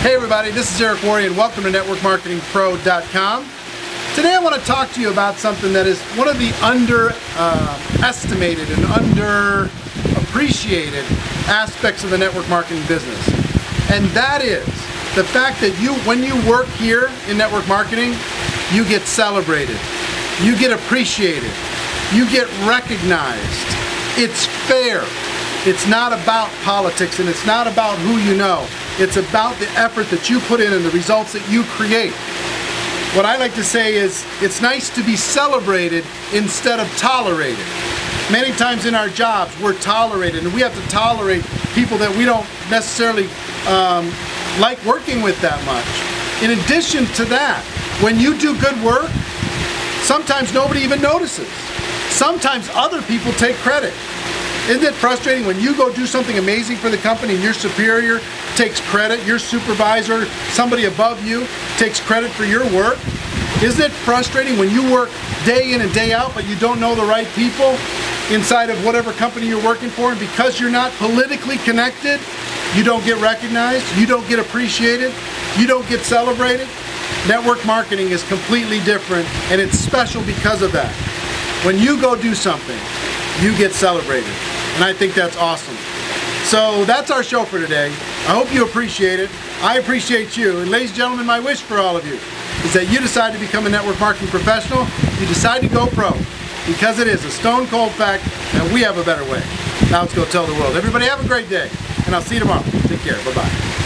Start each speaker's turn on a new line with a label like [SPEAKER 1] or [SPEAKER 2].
[SPEAKER 1] Hey everybody, this is Eric Worre and welcome to NetworkMarketingPro.com. Today I want to talk to you about something that is one of the underestimated and underappreciated aspects of the network marketing business. And that is the fact that when you work here in network marketing, you get celebrated, you get appreciated, you get recognized. It's fair. It's not about politics and it's not about who you know. It's about the effort that you put in and the results that you create. What I like to say is it's nice to be celebrated instead of tolerated. Many times in our jobs we're tolerated and we have to tolerate people that we don't necessarily like working with that much. In addition to that, when you do good work, sometimes nobody even notices. Sometimes other people take credit. Isn't it frustrating when you go do something amazing for the company and your superior takes credit, your supervisor, somebody above you takes credit for your work? Isn't it frustrating when you work day in and day out but you don't know the right people inside of whatever company you're working for, and because you're not politically connected, you don't get recognized, you don't get appreciated, you don't get celebrated? Network marketing is completely different and it's special because of that. When you go do something, you get celebrated. And I think that's awesome. So that's our show for today. I hope you appreciate it. I appreciate you. And ladies and gentlemen, my wish for all of you is that you decide to become a network marketing professional. You decide to go pro, because it is a stone cold fact that we have a better way. Now let's go tell the world. Everybody have a great day, and I'll see you tomorrow. Take care. Bye-bye.